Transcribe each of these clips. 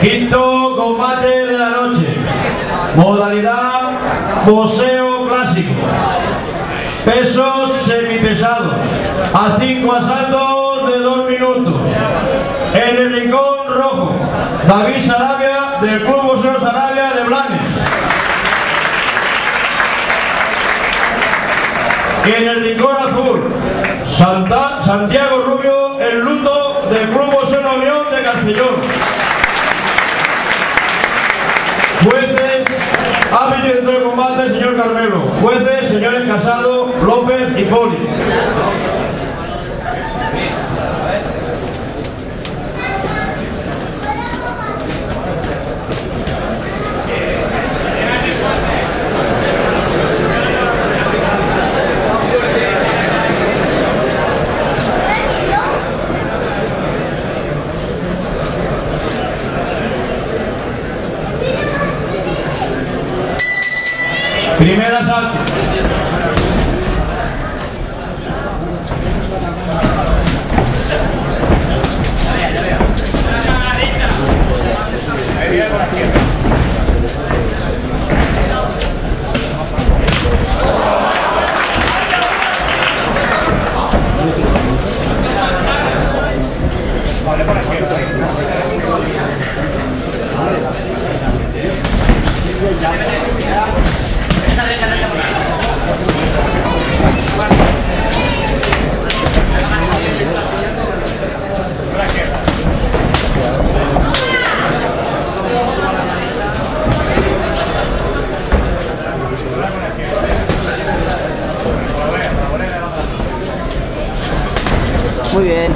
Quinto combate de la noche. Modalidad boxeo clásico. Pesos semipesados. A 5 asaltos de 2 minutos. En el rincón rojo, David Sarabia del Club Boxeo Sarabia de Blanes. Y en el rincón azul, Santiago Rubio, el luto del Club Boxeo La Unión de Castellón. Jueces, árbitro de combate, señor Carmelo. Jueces, señores Casado, López y Poli. Primer asalto. Muy bien.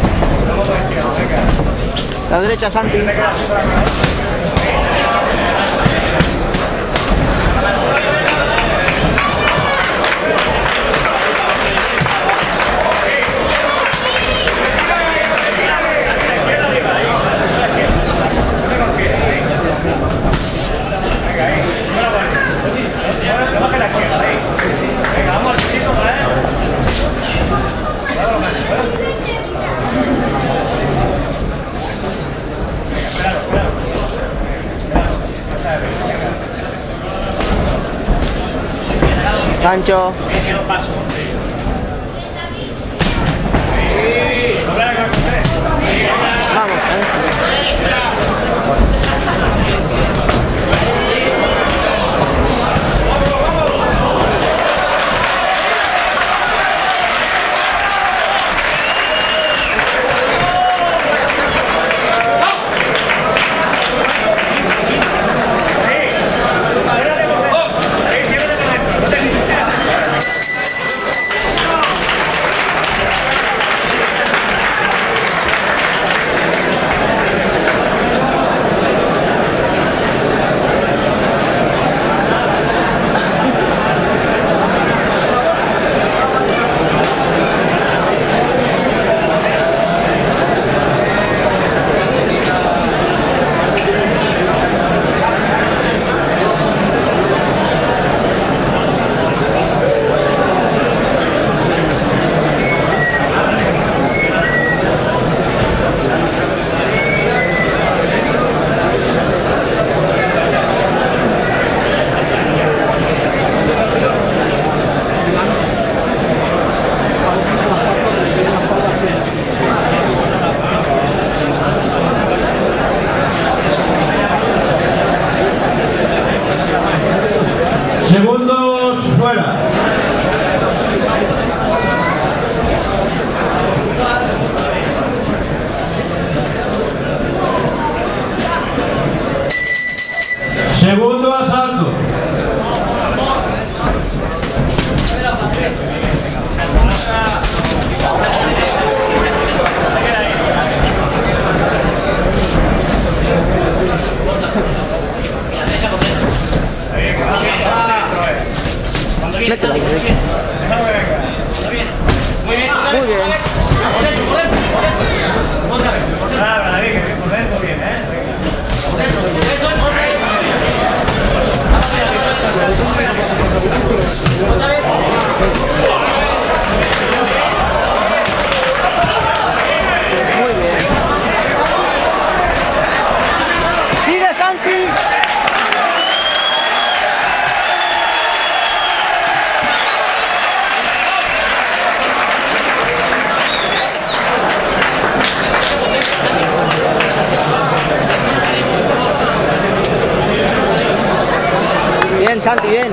La derecha, Santi. Gancho. Vamos, Santi, bien.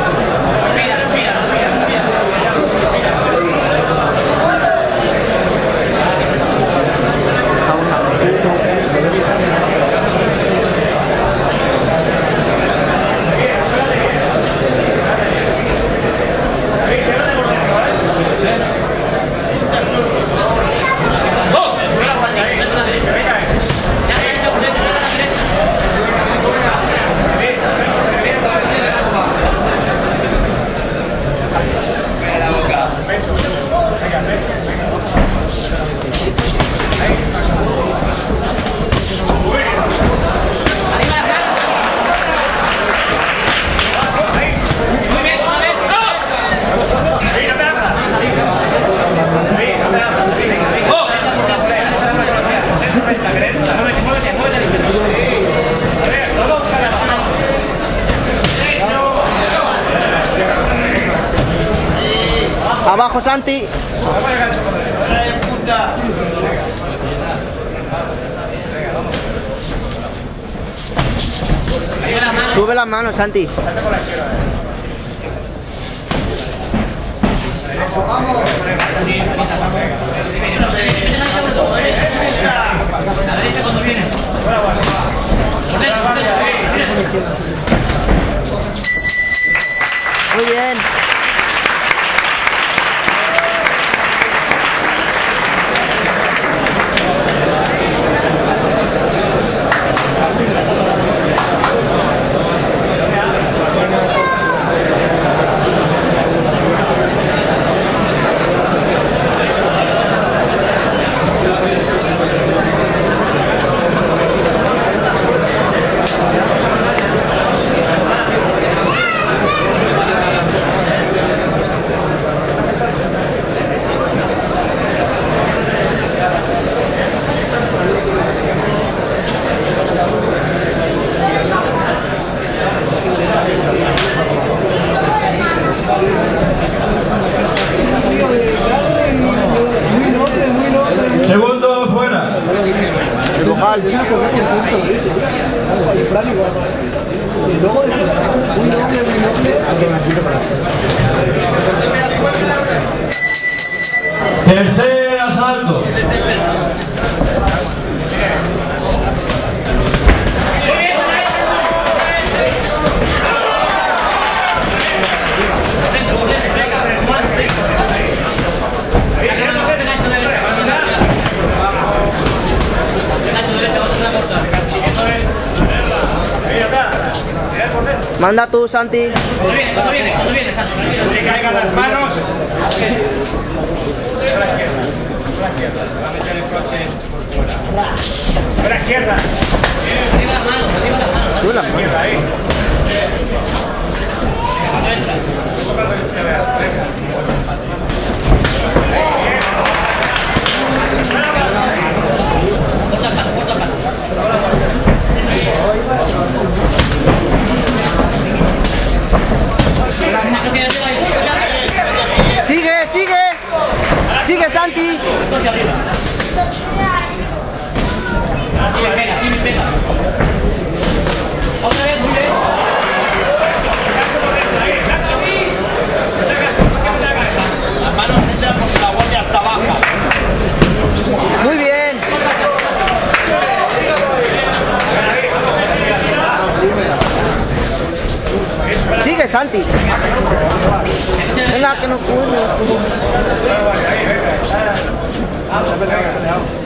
Abajo, Santi. Sube las manos, Santi. La derecha cuando viene. Muy bien. Segundo fuera. Tercer asalto. Manda tú, Santi. Cuando viene, Santi. Que caigan las manos. A la izquierda. Arriba las manos. Sube las manos. Izquierda, ahí. Cuando entra. Corta el paso. Sigue, Santi. Hacia arriba. Aquí me pega. Otra vez, muy bien. Las manos echan porque la guardia está baja. Muy bien. Sigue, Santi. Venga, que nos cuide.